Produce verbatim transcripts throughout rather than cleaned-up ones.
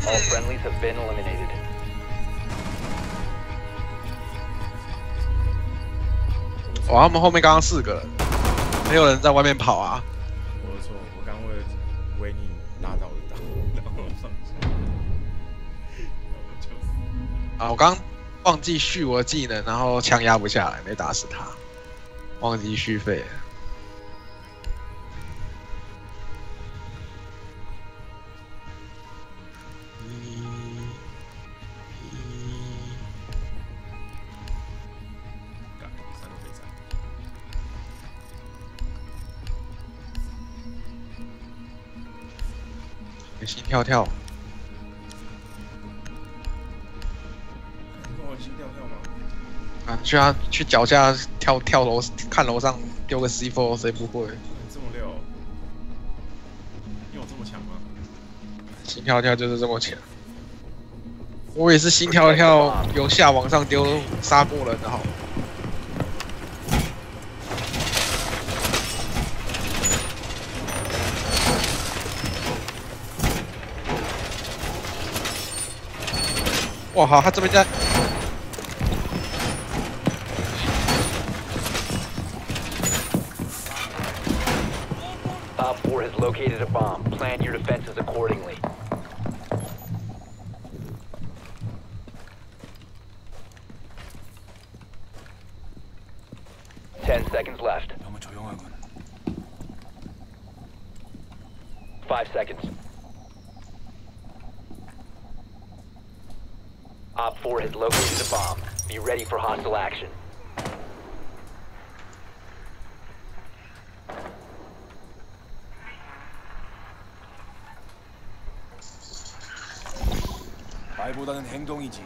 All friendlies have been eliminated. 哇，他们后面刚刚四个人，没有人在外面跑啊。 我的错，我刚为了维尼拉倒的档，然后上去，然后就死。 啊，我刚忘记续我的技能，然后枪压不下来，没打死他，忘记续费了。 心跳跳， 我心跳跳吗？ 啊，去他去脚下跳跳楼，看楼上丢个 C 四，谁不会？ 这么溜，你有这么强吗？ 心跳跳就是这么强。我也是心跳跳，由下往上丢，杀过人的好。 哇好，他这边在。 Op four has located a bomb. Plan your defenses accordingly. Ten seconds left. Five seconds. Op four has located a bomb. Be ready for hostile action. 말보다는 행동이지.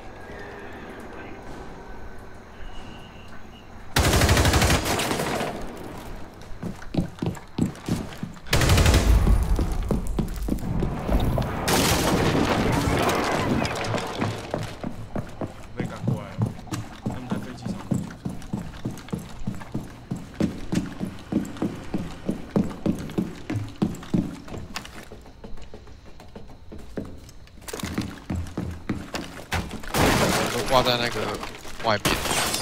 都挂在那个外面。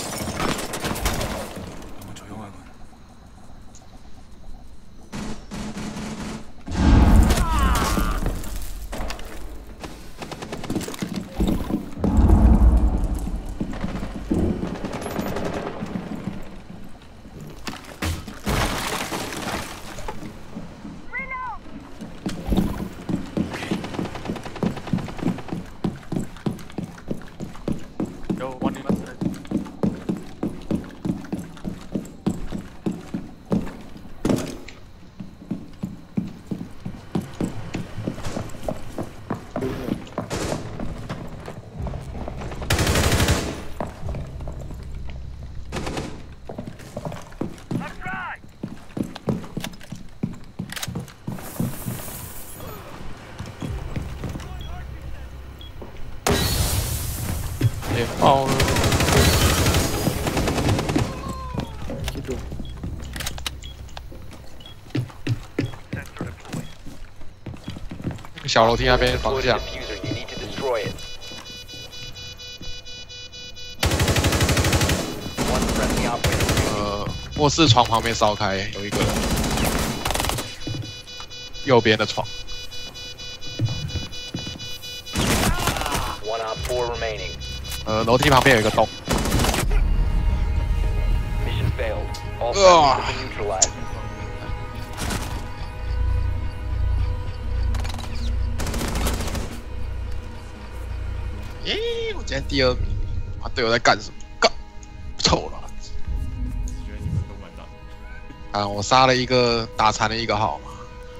也爆了。小楼梯那边方向。呃，卧室床旁边烧开，有一个人。右边的床。 One op four remaining. 呃，楼梯旁边有一个洞。 Mission failed. All friendlies have been neutralized. 咦，我今天第二名，啊，队友在干什么？干，臭了！ 觉得你们都完蛋。 啊，我杀了一个，打残了一个号码。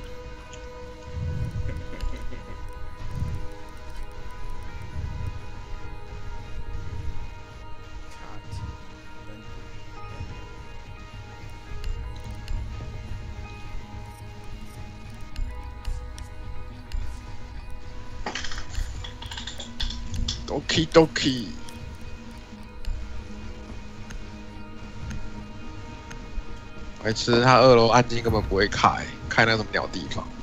Doki Doki， 白痴，他二楼暗镜根本不会开，开那什么鸟地方。